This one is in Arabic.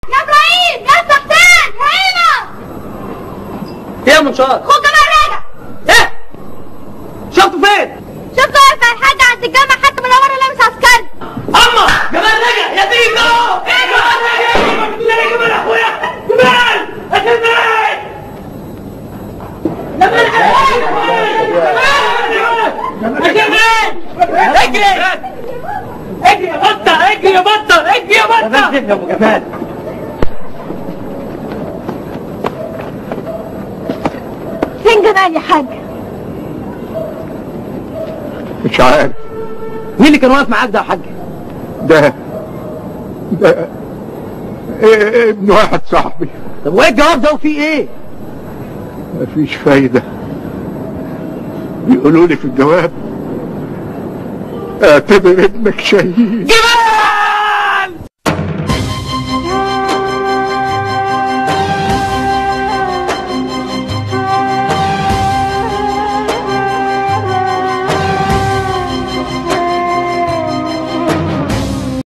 يا ابراهيم يا سحتان هنا. ايه يا منشار؟ اخوك جمال راجع. ايه؟ شفته فين؟ شفته واقف على الحاجة عند الجامع حتى من ورا لابس عسكري. اما جمال رجع يا دينو. ايه جمال رجع؟ يا جمال اخويا جمال يا جمال. اجري اجري يا بطه اجري يا بطه اجري يا بطه يا ابو جمال. فين جمال يا حاج؟ مش عارف. مين اللي كان واقف معاك ده يا حاج؟ ده ابن واحد صاحبي. طب وايه الجواب ده وفيه ايه؟ مفيش فايدة. بيقولوا لي في الجواب اعتبر ابنك شهيد. جمال